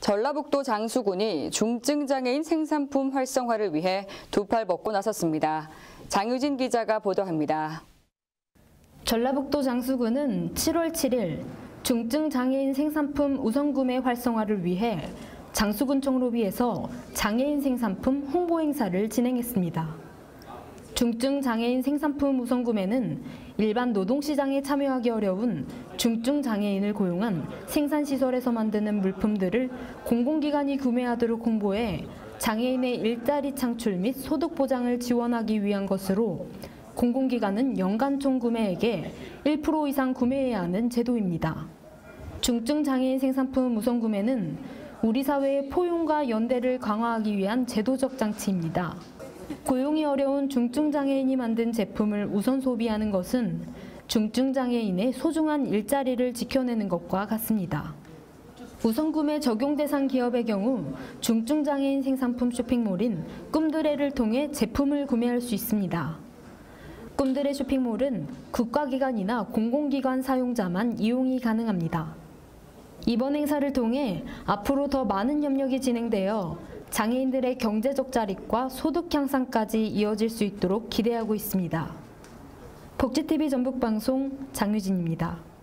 전라북도 장수군이 중증장애인 생산품 활성화를 위해 두 팔 먹고 나섰습니다. 장유진 기자가 보도합니다. 전라북도 장수군은 7월 7일 중증장애인 생산품 우선구매 활성화를 위해 장수군 총로비에서 장애인 생산품 홍보 행사를 진행했습니다. 중증장애인 생산품 우선구매는 일반 노동시장에 참여하기 어려운 중증장애인을 고용한 생산시설에서 만드는 물품들을 공공기관이 구매하도록 홍보해 장애인의 일자리 창출 및 소득 보장을 지원하기 위한 것으로 공공기관은 연간 총 구매액의 1% 이상 구매해야 하는 제도입니다. 중증장애인 생산품 우선구매는 우리 사회의 포용과 연대를 강화하기 위한 제도적 장치입니다. 고용이 어려운 중증장애인이 만든 제품을 우선 소비하는 것은 중증장애인의 소중한 일자리를 지켜내는 것과 같습니다. 우선구매 적용 대상 기업의 경우 중증장애인 생산품 쇼핑몰인 꿈드레를 통해 제품을 구매할 수 있습니다. 꿈드레 쇼핑몰은 국가기관이나 공공기관 사용자만 이용이 가능합니다. 이번 행사를 통해 앞으로 더 많은 협력이 진행되어 장애인들의 경제적 자립과 소득 향상까지 이어질 수 있도록 기대하고 있습니다. 복지TV 전북방송 장유진입니다.